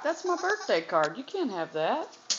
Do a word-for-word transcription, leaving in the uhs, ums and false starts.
That's my birthday card. You can't have that.